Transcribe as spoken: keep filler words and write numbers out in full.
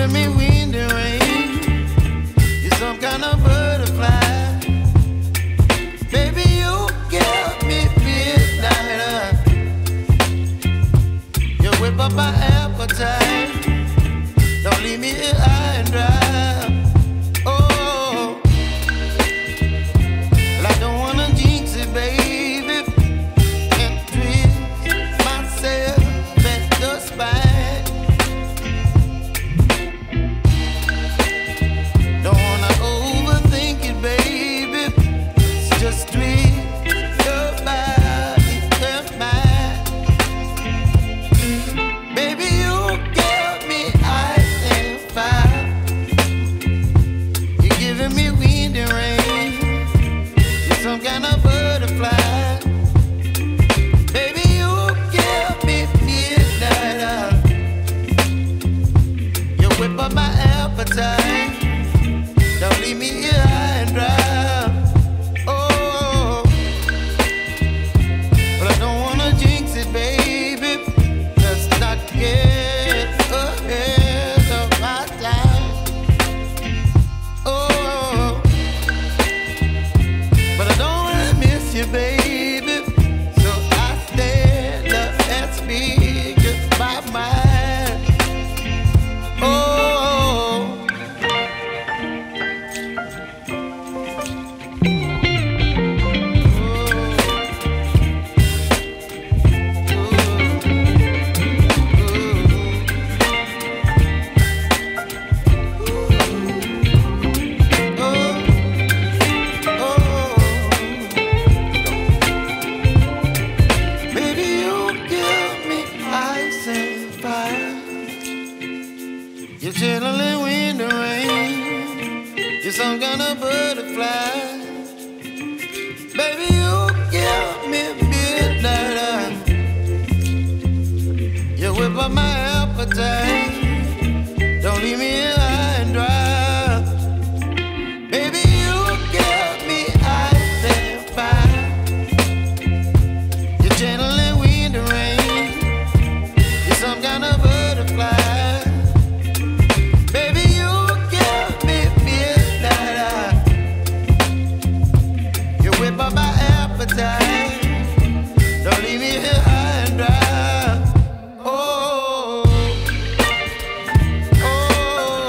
giving me wind and rain. You're some kind of butterfly. Baby, you give me midnight. You whip up my appetite. Don't leave me here high and dry. Oh, well, I don't wanna jinx it, baby, and twist myself at the spine. Don't wanna overthink it, baby. It's just twist your body and mine. Baby, you give me ice and fire. You're giving me wind and rain. You're some kind of butterfly. Baby, you give me midnight. You whip up my appetite. Don't leave me here high and dry. Oh, but I don't wanna jinx it, baby. Let's not get ahead of my time. Oh, but I don't wanna miss you, baby. So I stand up and speak just my mind. Oh. You're chilling wind and rain. You're some kind of butterfly. Baby, you give me midnight. You whip up my appetite. Don't leave me here high and dry. Baby, you give me ice and fire. You're channeling wind and rain. You're some kind of butterfly. Whip up my appetite. Don't leave me here high and dry. Oh, oh,